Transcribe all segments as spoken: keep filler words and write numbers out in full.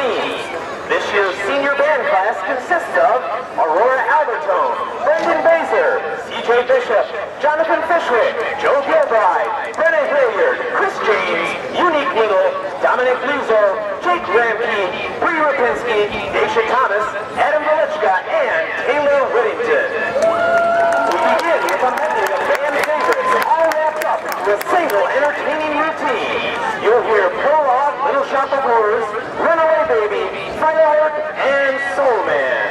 teams. This year's senior band class consists of Aurora Albertone, Brendan Baser, C J Bishop, Jonathan Fishwick, Joe Gilbride, Brenna Hilliard, Chris James, Unique Little, Dominic Luzo, Jake Ramke, Bree Rapinski, Daisha Thomas, Adam Velichka, and Taylor Whittington. We begin with a medley of band favorites, all wrapped up into a single entertaining routine. You'll hear Prologue, Little Shop of Horrors, Runaway Baby, Firework, and Soul Man.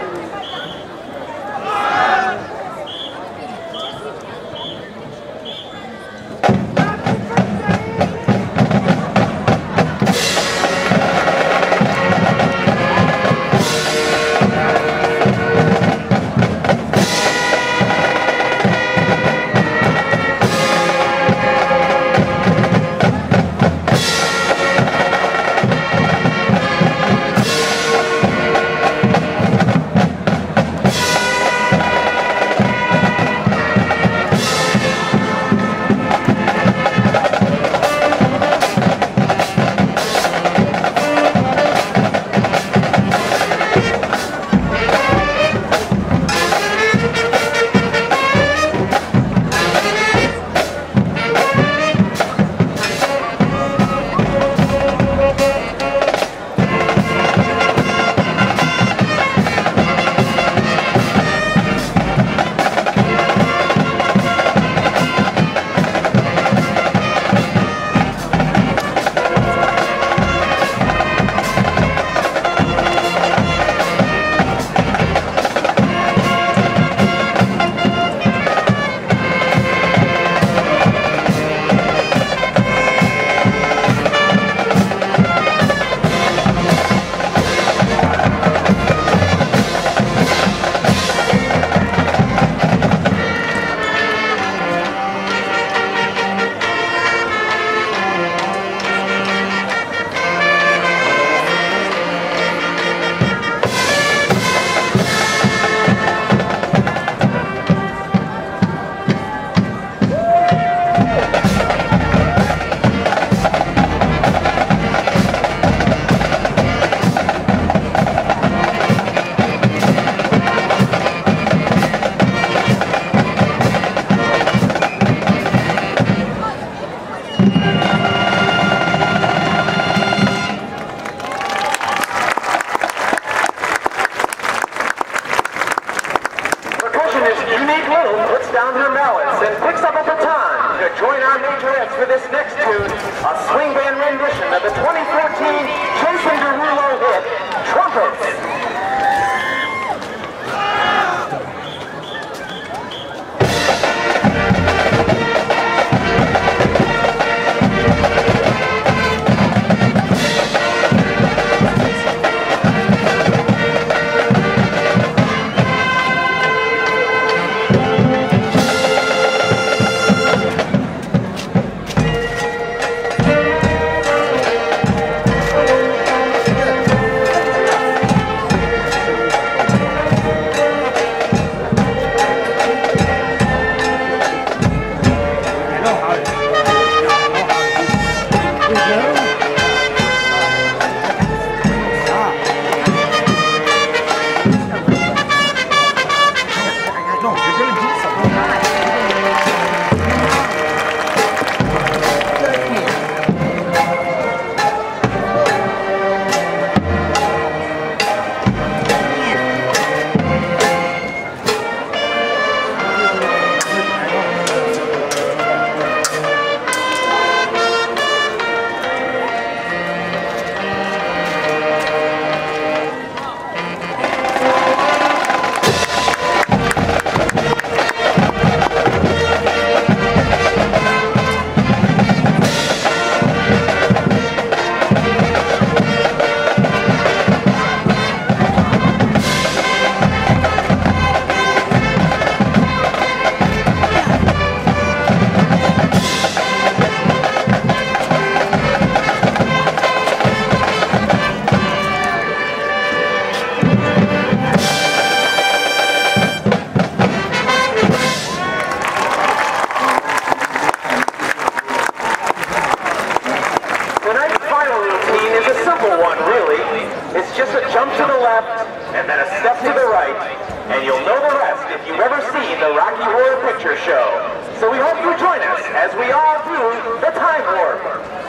Unique Little puts down her mallets and picks up a baton to join our majorettes for this next tune, a swing band rendition of the twenty fourteen Jason Derulo hit, Trumpets. just a jump to the left, and then a step to the right, and you'll know the rest if you've ever seen the Rocky Horror Picture Show. So we hope you join us as we all do the Time Warp.